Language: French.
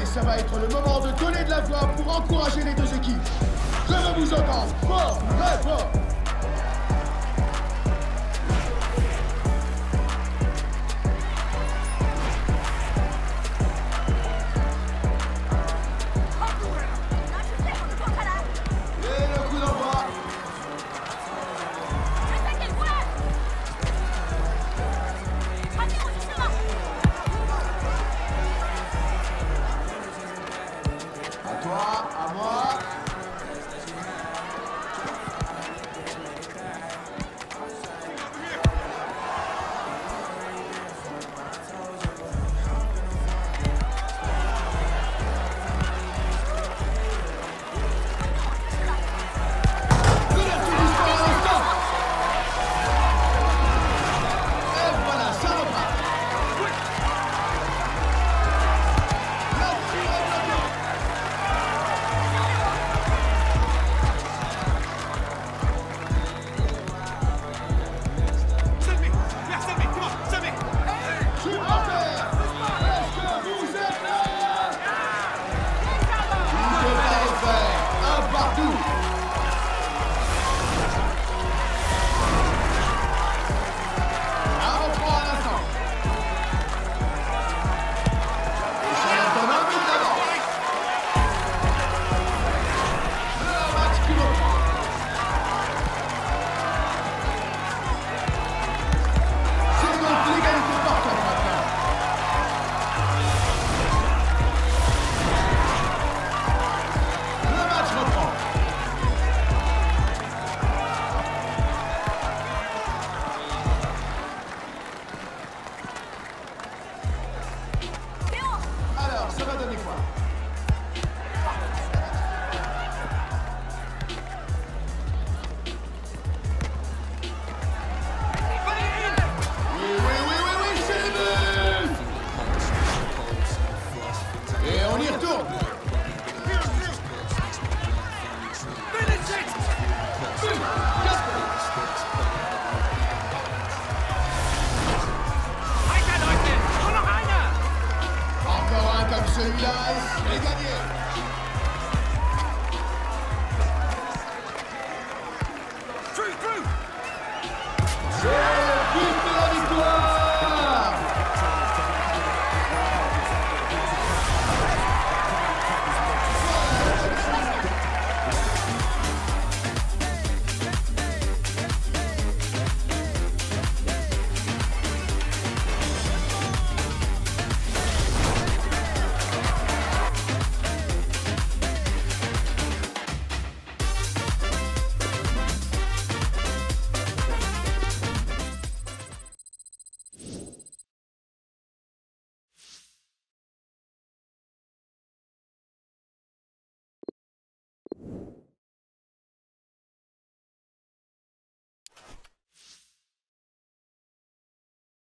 ça va être le moment de donner de la voix pour encourager les deux équipes. Je veux vous entendre fort, très fort. À moi. Ça va donner quoi? Oui, c'est le but! Et on y retourne! Encore un comme celui-là, et c'est gagné!